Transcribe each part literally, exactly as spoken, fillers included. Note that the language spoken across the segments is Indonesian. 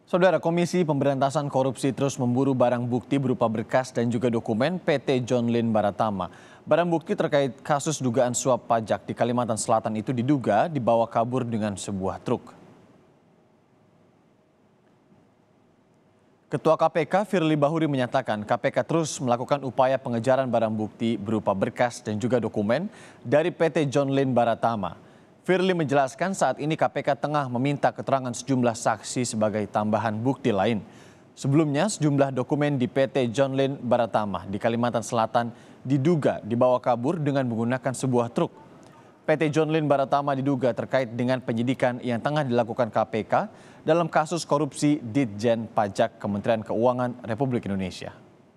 Saudara, Komisi Pemberantasan Korupsi terus memburu barang bukti berupa berkas dan juga dokumen P T John Lynn Baratama. Barang bukti terkait kasus dugaan suap pajak di Kalimantan Selatan itu diduga dibawa kabur dengan sebuah truk. Ketua K P K Firly Bahuri menyatakan K P K terus melakukan upaya pengejaran barang bukti berupa berkas dan juga dokumen dari P T John Lynn Baratama. Firly menjelaskan saat ini K P K tengah meminta keterangan sejumlah saksi sebagai tambahan bukti lain. Sebelumnya sejumlah dokumen di P T John Lynn Baratama di Kalimantan Selatan diduga dibawa kabur dengan menggunakan sebuah truk. P T John Lynn Baratama diduga terkait dengan penyidikan yang tengah dilakukan K P K dalam kasus korupsi Ditjen Pajak Kementerian Keuangan Republik Indonesia.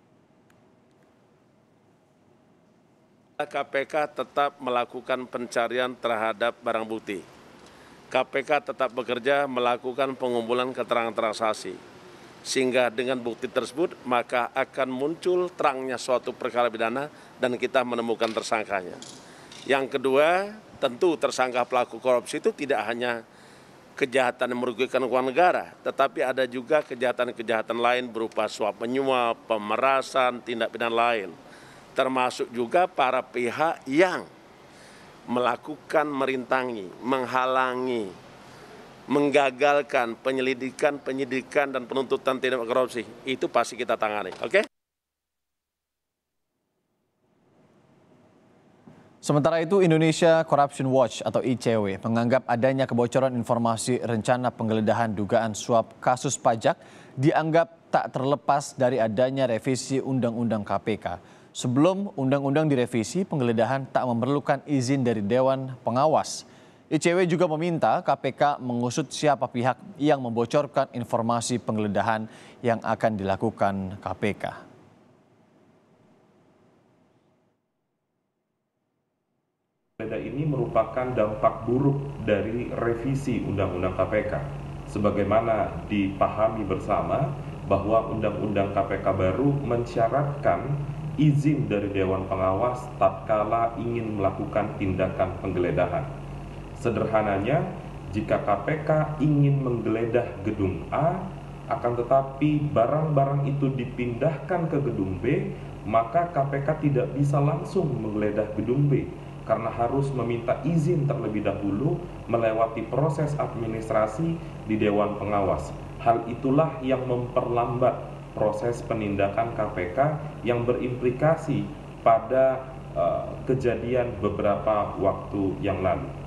K P K tetap melakukan pencarian terhadap barang bukti. K P K tetap bekerja melakukan pengumpulan keterangan transaksi, sehingga dengan bukti tersebut maka akan muncul terangnya suatu perkara pidana dan kita menemukan tersangkanya. Yang kedua, tentu tersangka pelaku korupsi itu tidak hanya kejahatan yang merugikan keuangan negara, tetapi ada juga kejahatan-kejahatan lain berupa suap menyuap, pemerasan, tindak pidana lain. Termasuk juga para pihak yang melakukan merintangi, menghalangi, menggagalkan penyelidikan, penyidikan, dan penuntutan tindak korupsi. Itu pasti kita tangani, oke? Sementara itu, Indonesia Corruption Watch atau I C W menganggap adanya kebocoran informasi rencana penggeledahan dugaan suap kasus pajak dianggap tak terlepas dari adanya revisi Undang-Undang K P K. Sebelum undang-undang direvisi, penggeledahan tak memerlukan izin dari Dewan Pengawas. I C W juga meminta K P K mengusut siapa pihak yang membocorkan informasi penggeledahan yang akan dilakukan K P K. Penggeledahan ini merupakan dampak buruk dari revisi Undang-Undang K P K. Sebagaimana dipahami bersama bahwa Undang-Undang K P K baru mensyaratkan izin dari Dewan Pengawas tatkala ingin melakukan tindakan penggeledahan. Sederhananya, jika K P K ingin menggeledah gedung A, akan tetapi barang-barang itu dipindahkan ke gedung B, maka K P K tidak bisa langsung menggeledah gedung B, karena harus meminta izin terlebih dahulu melewati proses administrasi di Dewan Pengawas. Hal itulah yang memperlambat proses penindakan K P K yang berimplikasi pada uh, kejadian beberapa waktu yang lalu.